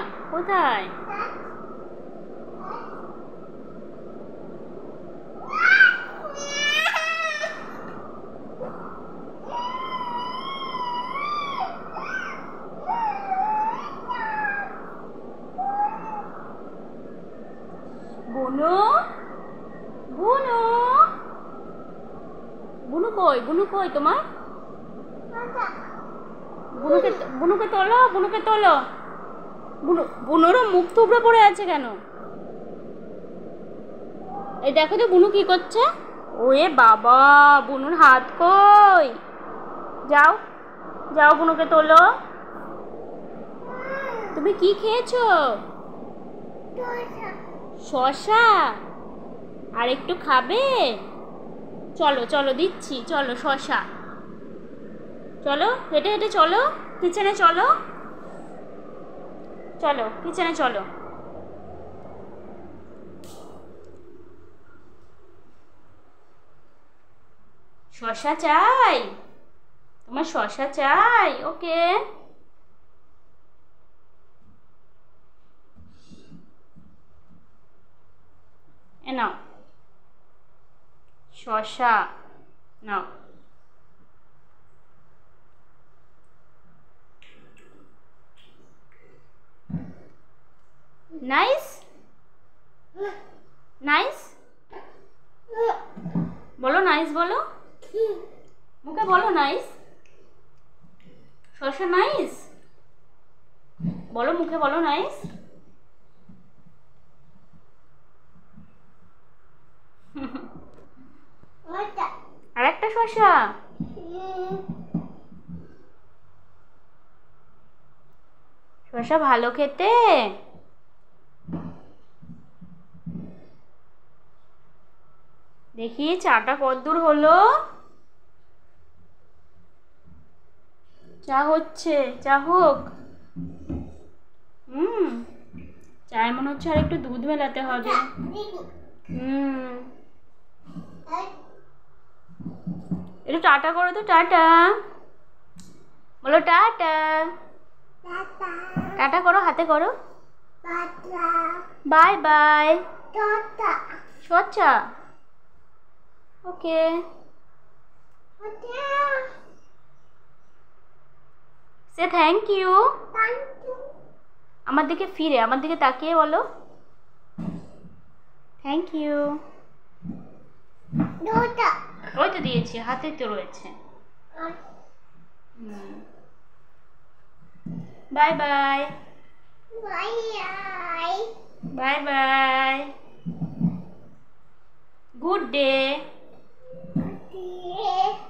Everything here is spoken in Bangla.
কোথায়? বুনু, বুনু, বুনু কই? বুনু কই তোমার? বুনুকে তোলো, বুনুকে তোলো। বুনুরও মুখ থুবড়ে পড়ে আছে কেন? এই দেখো তো বুনু কি করছে। ওয়ে বাবা, বুনুর হাত কই? যাও যাও, বুনুকে তোলো। তুমি কি খেয়েছো? শসা। আর একটু খাবে? চলো চলো, দিচ্ছি, চলো শসা। চলো, হেঁটে হেঁটে চলো, কিচেনে চলো, চলো কিচেনে চলো। শসা চাই? তোমার শসা চাই? ওকে, এ নাও শসা, নাও। নাইস, নাইস বলো, নাইস বলো, মুখে বলো নাইস। শসা নাইস বলো, মুখে বলো নাইস। আর একটা শসা। শসা ভালো খেতে? দেখি চাটা কতদূর হলো। চা হচ্ছে, চা হোক। চায় মনে হচ্ছে আর একটু দুধ মেলাতে হবে। একটু টাটা করো তো, টাটা বলো, টাটা। টাটা করো, হাতে করো। Bye bye. শসা, ওকে। Say thank you. আমার দিকে ফিরে, আমার দিকে তাকিয়ে বলো থ্যাংক ইউ। ওই তো দিয়েছি, হাতে তো রয়েছে। Bye bye. Bye bye. Good day.